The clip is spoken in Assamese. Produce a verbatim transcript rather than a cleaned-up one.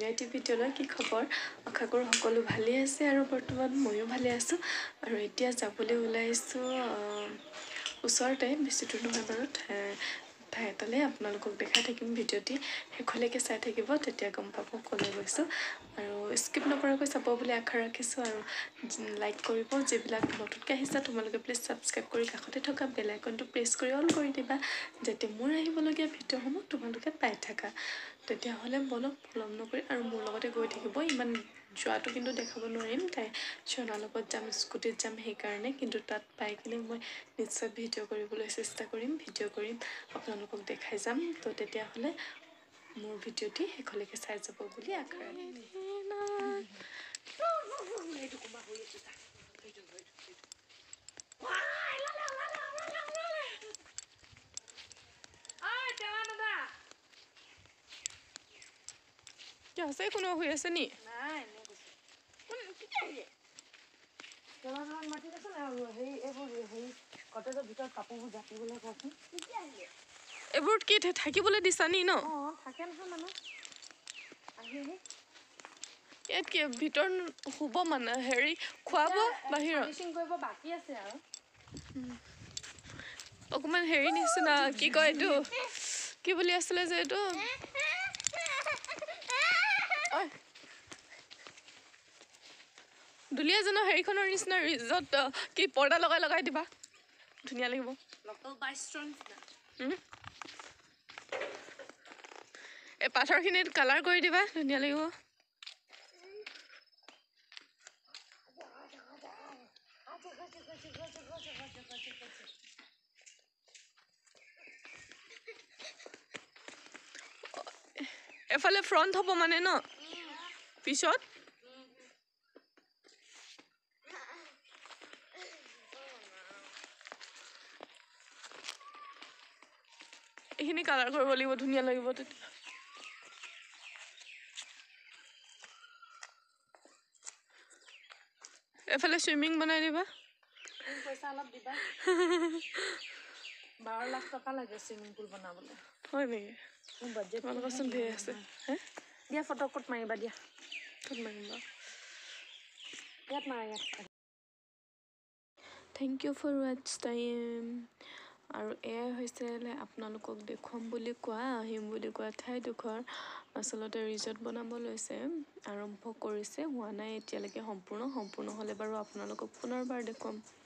মলিয়াটি ভিডিঅ'লৈ কি খবৰ আশা কৰোঁ সকলো ভালেই আছে আৰু বৰ্তমান ময়ো ভালে আছোঁ আৰু এতিয়া যাবলৈ ওলাইছোঁ ওচৰতে বেছি দূৰ নহয় বাৰু ঠাই এটালৈ আপোনালোকক দেখাই থাকিম ভিডিঅ'টি শেষলৈকে চাই থাকিব তেতিয়া গম পাব ক'লৈ গৈছোঁ আৰু স্কিপ নকৰাকৈ চাব বুলি আশা ৰাখিছোঁ আৰু লাইক কৰিব যিবিলাক নতুনকৈ আহিছে তোমালোকে প্লিজ ছাবস্ক্ৰাইব কৰি কাষতে থকা বেল আইকনটো প্ৰেছ কৰি অন কৰি দিবা যাতে মোৰ আহিবলগীয়া ভিডিঅ'সমূহ তোমালোকে পাই থাকা তেতিয়াহ'লে বলক পলম নকৰি আৰু মোৰ লগতে গৈ থাকিব ইমান যোৱাটো কিন্তু দেখাব নোৱাৰিম তাই চনাৰ লগত যাম স্কুটিত যাম সেইকাৰণে কিন্তু তাত পাই কিনে মই নিশ্চয় ভিডিঅ' কৰিবলৈ চেষ্টা কৰিম ভিডিঅ' কৰিম আপোনালোকক দেখাই যাম তো তেতিয়াহ'লে মোৰ ভিডিঅ'টি শেষলৈকে চাই যাব বুলি আশা ৰাখিলোঁ আছে কোনো হৈ আছে নি এইবোৰ কি থাকিবলৈ দিছা নি ন ইয়াত কি ভিতৰত শুব মানে হেৰি খুৱাব বাহিৰত অকমান হেৰি নিচিনা কি কয় এইটো কি বুলি আছিলে যে এইটো দুলীয়াজনৰ হেৰিখনৰ নিচিনা ৰিজৰ্ট কি পৰ্দা লগাই লগাই দিবা ধুনীয়া লাগিব এই পাথৰখিনিত কালাৰ কৰি দিবা ধুনীয়া লাগিব এফালে ফ্ৰণ্ট হ'ব মানে ন পিছত এইখিনি কালাৰ কৰিব লাগিব ধুনীয়া লাগিব তেতিয়া এফালে সুইমিং বনাই দিবা পইচা অলপ দিবা বাৰ লাখ টকা লাগে সুইমিং পুল বনাবলৈ হয় নেকি বাজেট তোমালোকৰচোন ধেৰ আছে হে দিয়া ফটো ক'ত মাৰিবা দিয়া ক'ত মাৰিবা ইয়াত মাৰা ইয়াত thank you for watch time আৰু এয়াই হৈছে আপোনালোকক দেখুৱাম বুলি কোৱা আহিম বুলি কোৱা ঠাইডোখৰ আচলতে ৰিজৰ্ট বনাব লৈছে আৰম্ভ কৰিছে হোৱা নাই এতিয়ালৈকে সম্পূৰ্ণ সম্পূৰ্ণ হ'লে বাৰু আপোনালোকক পুনৰবাৰ দেখুৱাম